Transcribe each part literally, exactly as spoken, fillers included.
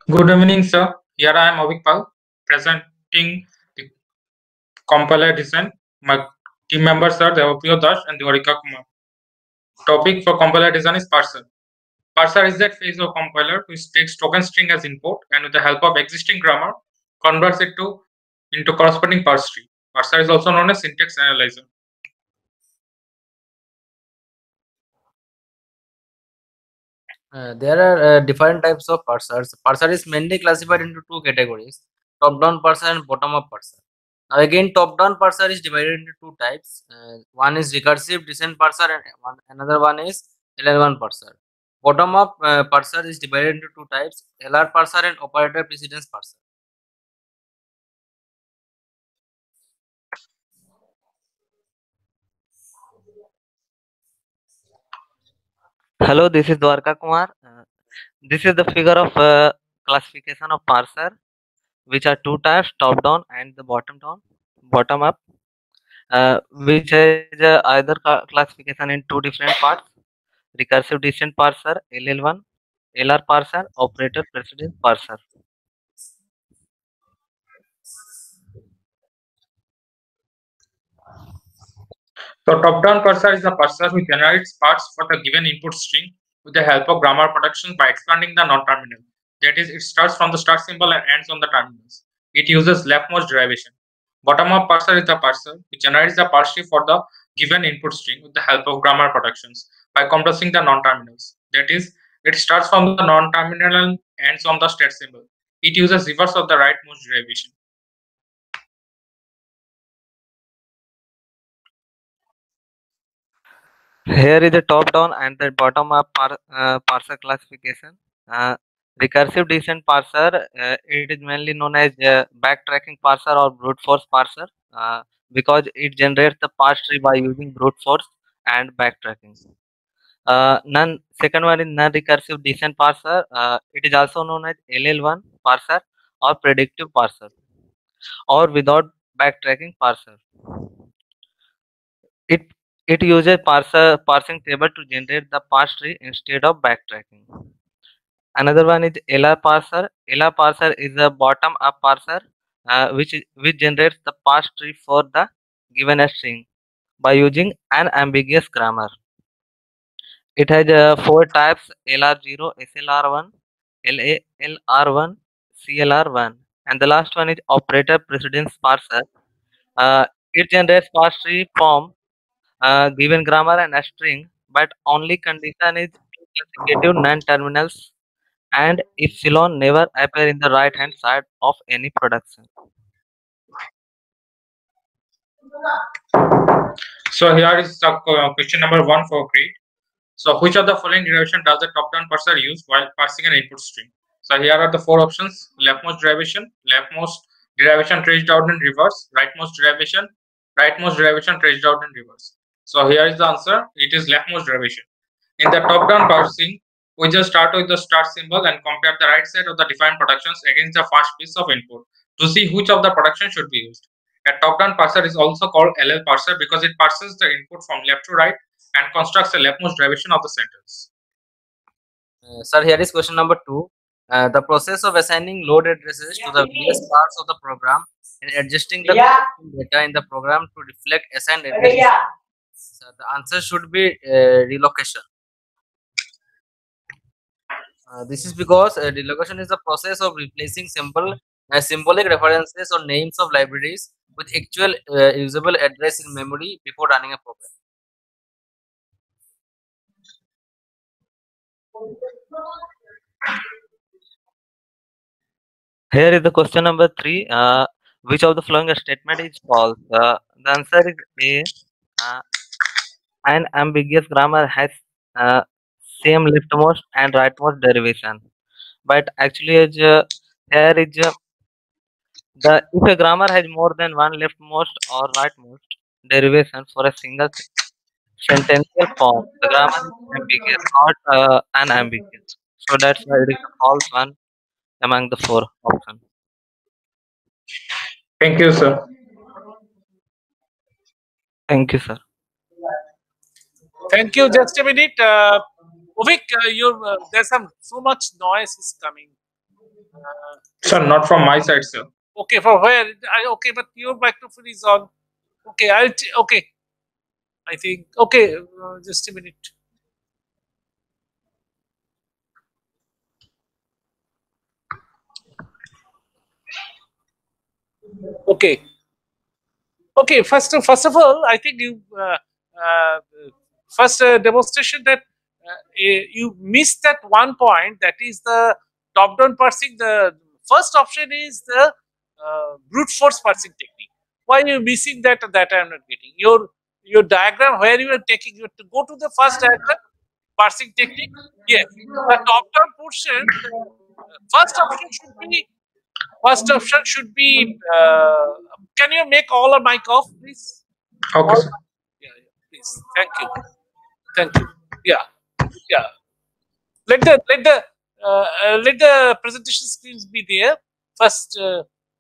Good evening, sir. Here I am Avik Pal, presenting the compiler design. My team members are Devapriya Das and Devarika Kumar. Topic for compiler design is parser. Parser is that phase of compiler which takes token string as input and with the help of existing grammar converts it to into corresponding parse tree. Parser is also known as syntax analyzer. Uh, there are uh, different types of parsers. Parser is mainly classified into two categories: top-down parser and bottom-up parser. Now, again, top-down parser is divided into two types. Uh, one is recursive descent parser, and one, another one is L L one parser. Bottom-up uh, parser is divided into two types: L R parser and operator precedence parser. Hello, this is Dwarka Kumar. Uh, this is the figure of uh, classification of parser, which are two types: top down and the bottom down, bottom up, uh, which is uh, either ca- classification in two different parts: recursive descent parser L L one, L R parser, operator precedence parser. So top-down parser is a parser which generates parts for the given input string with the help of grammar production by expanding the non-terminal. That is, it starts from the start symbol and ends on the terminals. It uses leftmost derivation. Bottom-up parser is the parser which generates the parse tree for the given input string with the help of grammar productions by compressing the non-terminals. That is, it starts from the non-terminal and ends on the state symbol. It uses reverse of the rightmost derivation. Here is the top down and the bottom up par, uh, parser classification. Uh, recursive descent parser, uh, it is mainly known as uh, backtracking parser or brute force parser uh, because it generates the parse tree by using brute force and backtracking. Uh, non second one is non-recursive descent parser. Uh, it is also known as L L one parser or predictive parser or without backtracking parser. It it uses parser parsing table to generate the parse tree instead of backtracking. Another one is L R parser. L R parser is a bottom-up parser uh, which is- which generates the parse tree for the given string by using an ambiguous grammar. It has uh, four types: L R zero, S L R one, L A L R one, C L R one, and the last one is operator precedence parser. Uh, it generates parse tree from uh, given grammar and a string, but only condition is consecutive non-terminals and epsilon never appear in the right hand side of any production. So here is the uh, question number one for grade. So which of the following derivation does the top-down parser use while parsing an input string? So here are the four options: leftmost derivation, leftmost derivation traced out in reverse, rightmost derivation, rightmost derivation traced out in reverse. So here is the answer. It is leftmost derivation. In the top-down parsing, we just start with the start symbol and compare the right side of the defined productions against the first piece of input to see which of the production should be used. A top-down parser is also called L L parser because it parses the input from left to right and constructs a leftmost derivation of the sentence. Uh, sir, here is question number two. Uh, the process of assigning load addresses to the various parts of the program and adjusting the Yeah. data in the program to reflect assigned addresses. Yeah. So the answer should be uh, relocation. Uh, this is because uh, relocation is the process of replacing simple uh, symbolic references or names of libraries with actual uh, usable address in memory before running a program. Here is the question number three. Uh, which of the following statement is false? Uh, the answer is A. Uh, an ambiguous grammar has uh, same leftmost and rightmost derivation, but actually, is, uh, here is uh, the if a grammar has more than one leftmost or rightmost derivation for a single sentential form, the grammar is ambiguous, not uh, unambiguous. So that's why it is the false one among the four options. Thank you, sir. Thank you, sir. Thank you. Just a minute. Uh, Uvik, uh, you uh, there's some so much noise is coming. Uh, Sir, not from my side, sir. okay, for where? I, okay, but your microphone is on. Okay, I'll. T okay, I think. Okay, uh, just a minute. Okay. Okay, first of, first of all, I think you uh, uh, first uh, demonstration that uh, eh, you missed that one point, that is the top down parsing. The first option is the uh, brute force parsing technique. Why are you missing that? That I am not getting your your diagram where you are taking. You have to go to the first diagram, parsing technique. Yes, the top down portion. The first option should be first option should be. Uh, can you make all a mic off, please? Okay, All, sir. yeah, yeah, please. Thank you. Thank you. Yeah, yeah. Let the let the uh, uh, let the presentation screens be there. First, uh,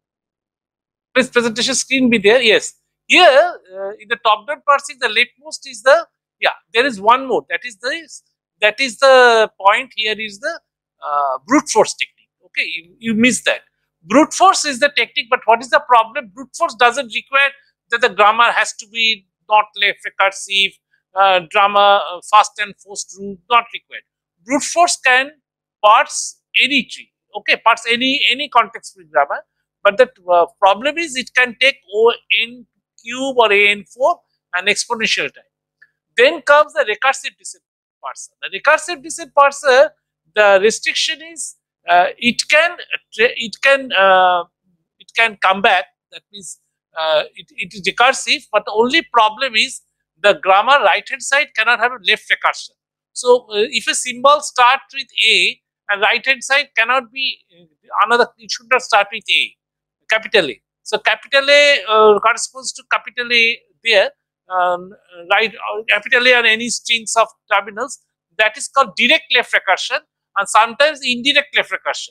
please presentation screen be there. Yes. Here uh, in the top down parsing, the leftmost is the yeah. There is one more. That is the that is the point. Here is the uh, brute force technique. Okay, you, you missed that. Brute force is the technique, but what is the problem? Brute force doesn't require that the grammar has to be not left recursive, uh, grammar uh, fast and forced rule, not required. Brute force can parse any tree. Okay, parse any any context free grammar, but the uh, problem is it can take O n cube or a n four an exponential time. Then comes the recursive descent parser. The recursive descent parser, the restriction is uh, it can it can uh, it can come back. That means uh, it, it is recursive, but the only problem is the grammar right hand side cannot have a left recursion. So uh, if a symbol starts with A and right hand side cannot be uh, another, it should not start with A, capital A. So capital A uh, corresponds to capital A there. Um, right, uh, capital A on any strings of terminals, that is called direct left recursion, and sometimes indirect left recursion.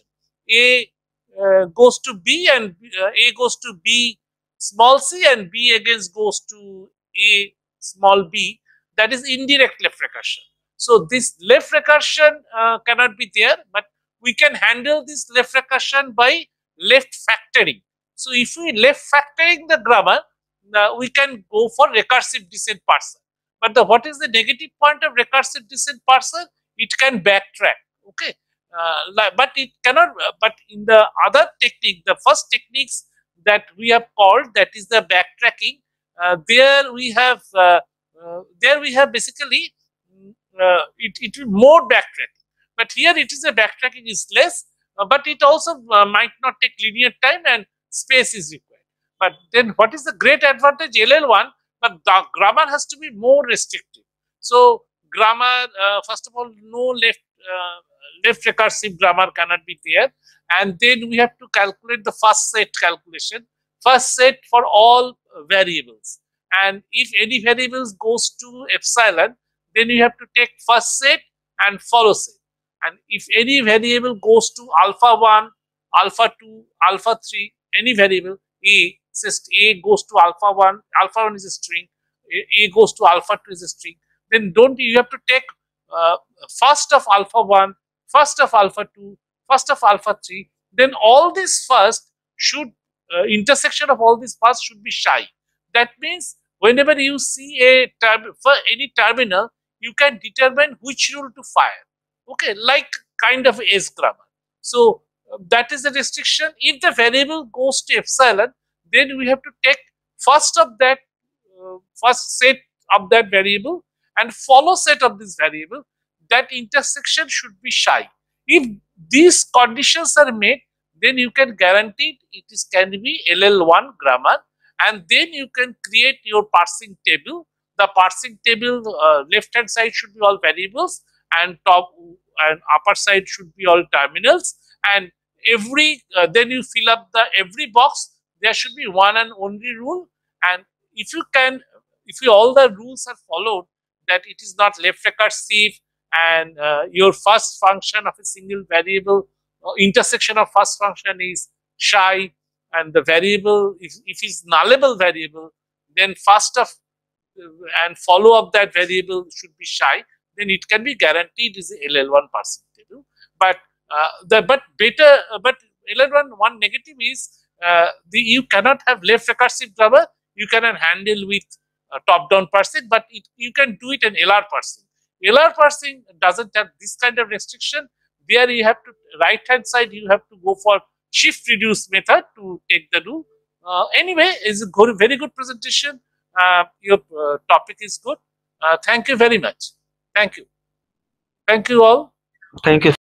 A uh, goes to B and uh, A goes to B small c, and B again goes to A small b. That is indirect left recursion. So this left recursion uh, cannot be there, but we can handle this left recursion by left factoring. So if we left factoring the grammar, uh, we can go for recursive descent parser. But the what is the negative point of recursive descent parser? It can backtrack. Okay, uh, but it cannot. Uh, but in the other technique, the first techniques that we have called, that is the backtracking. Uh, there we have uh, uh, there we have basically uh, it it will more backtracking. But here it is a backtracking is less, uh, but it also uh, might not take linear time and space is required. But then what is the great advantage? L L one, but the grammar has to be more restrictive. So grammar, uh, first of all, no left uh, left recursive grammar cannot be there, and then we have to calculate the first set calculation, first set for all variables. And if any variables goes to epsilon, then you have to take first set and follow set. And if any variable goes to alpha one, alpha two, alpha three, any variable A, says A goes to alpha one, alpha one is a string, A, A goes to alpha two is a string, then don't you have to take uh, first of alpha one, first of alpha two, first of alpha three, then all this first should, uh, intersection of all these first should be shy. That means whenever you see a term, for any terminal, you can determine which rule to fire. Okay, like kind of S grammar. So uh, that is the restriction. If the variable goes to epsilon, then we have to take first of that uh, first set of that variable and follow set of this variable. That intersection should be shy. If these conditions are met, then you can guarantee it is can be L L one grammar, and then you can create your parsing table. The parsing table, uh, left hand side should be all variables, and top and upper side should be all terminals, and every uh, then you fill up the every box. There should be one and only rule, and if you can, if you, all the rules are followed, that it is not left recursive, and uh, your first function of a single variable, uh, intersection of first function is shy, and the variable, if, if is nullable variable, then first of uh, and follow up that variable should be shy, then it can be guaranteed is a L L one parsing table. But Uh, the but better, uh, but L R one one negative is uh, the you cannot have left recursive grabber. You cannot handle with uh, top-down parsing, but it, you can do it in L R parsing. L R parsing doesn't have this kind of restriction. There you have to right hand side. You have to go for shift reduce method to take the do. Uh, anyway, it's a good, very good presentation. Uh, your uh, topic is good. Uh, thank you very much. Thank you. Thank you all. Thank you.